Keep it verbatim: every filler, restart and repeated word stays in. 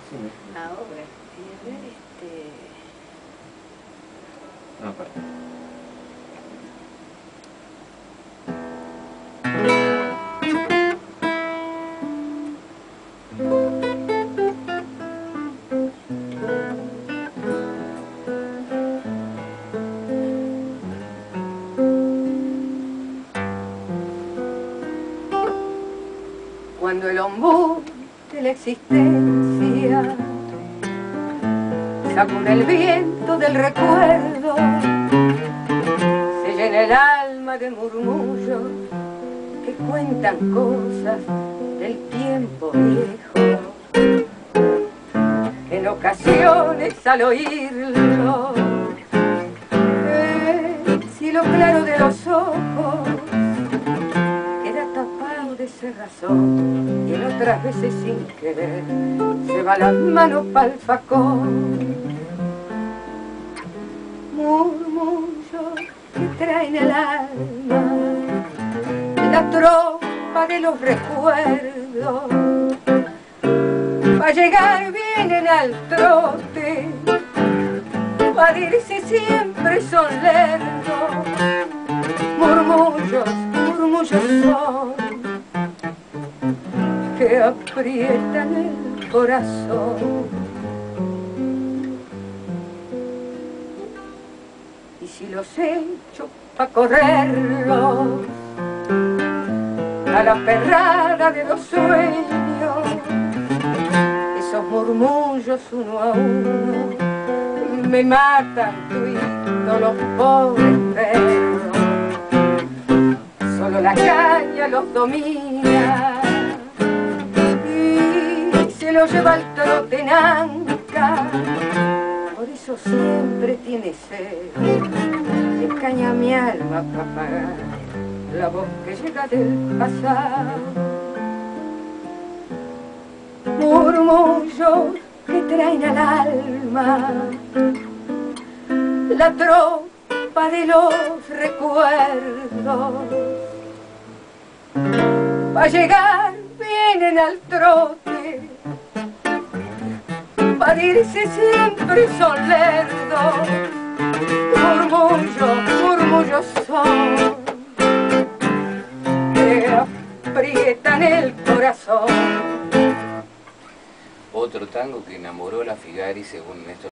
Sí. Ahora, y a ver, este... No, aparte. Cuando el ombú de la existencia sacude el viento del recuerdo, se llena el alma de murmullos que cuentan cosas del tiempo viejo. En ocasiones al oírlo, el cielo claro de los ojos queda tapado de cerrazón, y en otras veces sin querer se va las manos pa'l facón. Murmullos que traen el alma la tropa de los recuerdos, pa' llegar bien en al trote, pa' dirse siempre son lerdos. Murmullos, murmullos son que aprietan el corazón. Y si los echo pa' correrlos a la perrada de los sueños, esos murmullos uno a uno me matan tuitos los pobres perros. Solo la caña los domina y se los lleva el trote en anca. Por eso siempre tiene sed de caña mi alma para pagar la voz que llega del pasado. Murmullos que traen al alma la tropa de los recuerdos, pa' llegar vienen al trote, pa' dirse siempre son lerdos. Murmullos, murmullos son que aprietan el corazón. Otro tango que enamoró a la Figari, según Néstor